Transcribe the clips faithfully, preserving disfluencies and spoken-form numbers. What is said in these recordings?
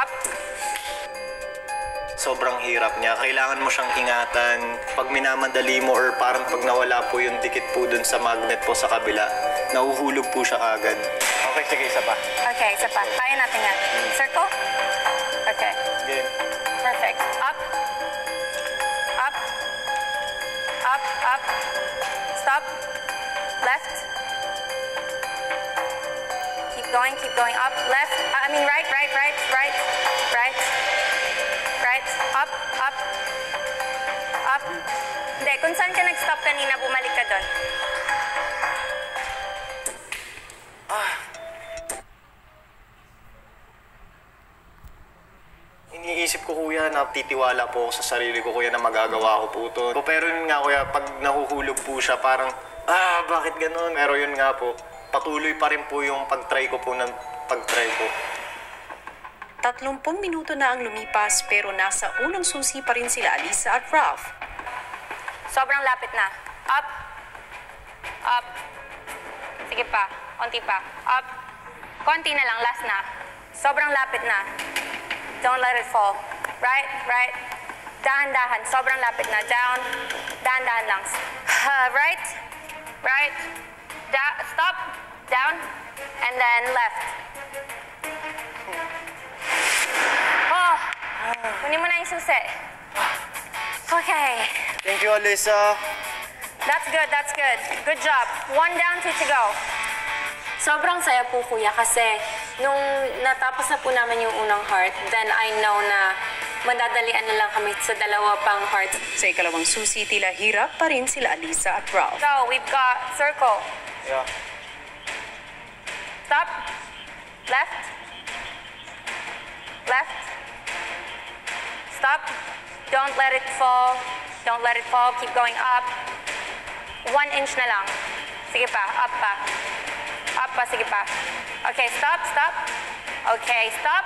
Up. Sobrang hirap niya. Kailangan mo siyang ingatan. Pag minamadali mo or parang pag nawala po yung dikit po dun sa magnet po sa kabila, nahuhulog po siya agad. Okay, sige, isa pa. Okay, isa pa. Kaya natin yan. Circle. Okay. Game. Perfect. Up. Up. Up, up. Stop. Left. Keep going, keep going. Up, left. I mean right, right, right, right, right. Right. Up, up. Up. Hindi, kung saan ka nag-stop kanina, bumalik ka doon. Iniisip ko, kuya, natitiwala po ako sa sarili ko, kuya, na magagawa ko po ito. Pero yun nga, kuya, pag nahuhulog po siya, parang, ah, bakit ganun? Pero yun nga po, patuloy pa rin po yung pag-try ko po ng pag-try ko. Tatlumpung minuto na ang lumipas pero nasa unang susi pa rin sila Alisa at Ralph. Sobrang lapit na. Up. Up. Sige pa. Konti pa. Up. Konti na lang. Last na. Sobrang lapit na. Don't let it fall. Right, right. Dahan-dahan. Sobrang lapit na. Down. Dahan-dahan lang. Uh, right. Right. Da stop. Down. And then left. Oh. Kunin mo na yung susi. Okay. Thank you, Alisa. That's good, that's good. Good job. One down, two to go. Sobrang saya po, kuya, kasi nung natapos na po namin yung unang heart, then I know na madadalian na lang kami sa dalawa pang heart. Sa ikalawang susi, tila hirap pa rin sila Alisa at Ralph. So, we've got circle. Yeah. Stop. Left. Left. Stop. Don't let it fall. Don't let it fall. Keep going up. One inch na lang. Sige pa. Up pa. Up pa. Sige pa. Okay, stop. Stop. Okay, stop.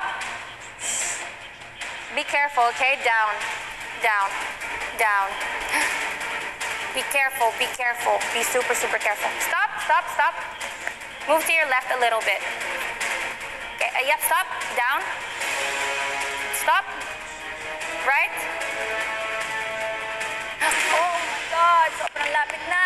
Be careful, okay? Down. Down. Down. Be careful. Be careful. Be super, super careful. Stop. Stop. Stop. Move to your left a little bit. Okay, uh, yep, stop. Down. Stop. Right. Oh my God, sobrang lapit na.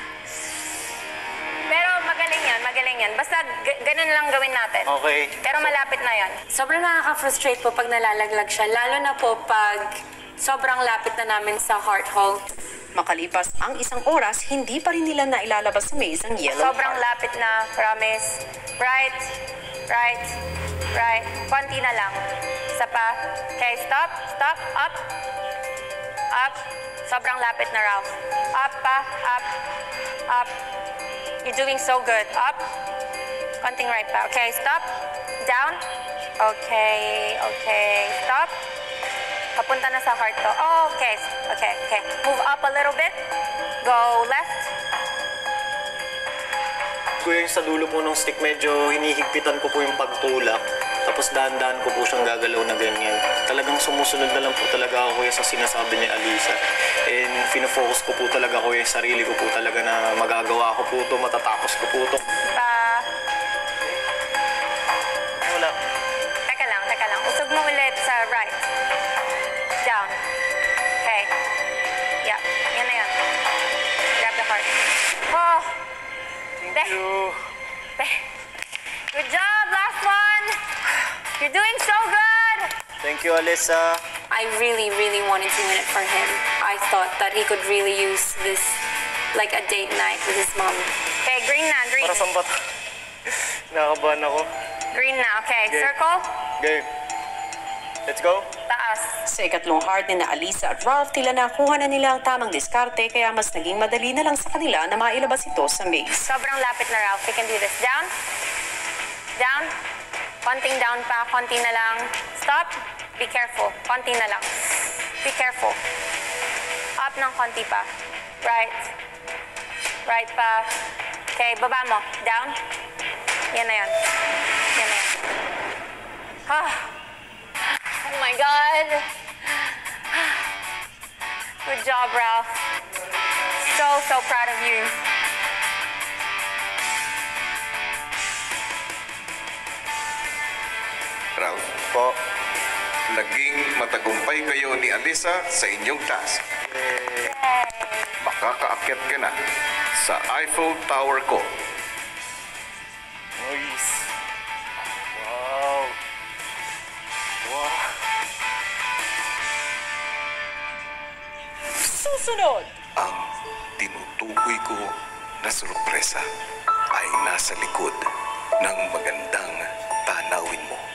Pero magaling yan, magaling yan. Basta ganun lang gawin natin. Okay. Pero malapit na yan. Sobrang nakaka-frustrate po pag nalalaglag siya, lalo na po pag sobrang lapit na namin sa heart hole. Makalipas ang isang oras, hindi pa rin nila nailalabas sa maze ang yellow Sobrang heart. lapit na, promise. Right, right, right. Konti na lang. Isa pa. Okay, stop, stop, up, up. Sobrang lapit na, Ralph. Up pa, up, up. You're doing so good. Up. Konting right pa. Okay, stop. Down. Okay, okay. Stop. Papunta na sa heart to. Oh, okay. Okay, okay. Move up a little bit. Go left. Kuya, yung sa dulo po ng stick, medyo hinihigpitan ko po yung pagtulak. Tapos dahan-dahan ko po siyang gagalaw na ganyan. Talagang sumusunod na lang po talaga ako kuya sa sinasabi ni Alisa. And fino-focus ko po talaga kuya yung sarili ko po talaga na magagawa ko po ito, matatapos ko po ito. Pa. Wala. Teka lang, teka lang. Usog mo ulit sa right. Down. Okay. Yeah, yan na yan. Grab the heart. Oh! Thank you. Good job, last one! You're doing so good! Thank you, Alisa. I really, really wanted to win it for him. I thought that he could really use this like a date night with his mom. Okay, green na, green. Para saan ba? Nakakabahan ako. Green na, okay. Okay. Circle. Game. Let's go. Taas. Sa ikatlong heart ni na Alisa at Ralph, tila nakuha na nila ang tamang diskarte kaya mas naging madali na lang sa kanila na mailabas ito sa maze. Sobrang lapit na, Ralph. We can do this. Down. Down. Konting down pa. Konti na lang. Stop. Be careful. Konti na lang. Be careful. Up ng konti pa. Right. Right pa. Okay, baba mo. Down. Yan na yan. Yan na yan. Ah. Oh my God. Good job, Ralph. So, so proud of you. Ralph. Po. naging matagumpay kayo ni Alisa sa inyong task. Makakaakyat ka na sa Eiffel Tower ko. Nice. Wow. Wow. Susunod! Ang tinutukoy ko na sorpresa ay nasa likod ng magandang tanawin mo.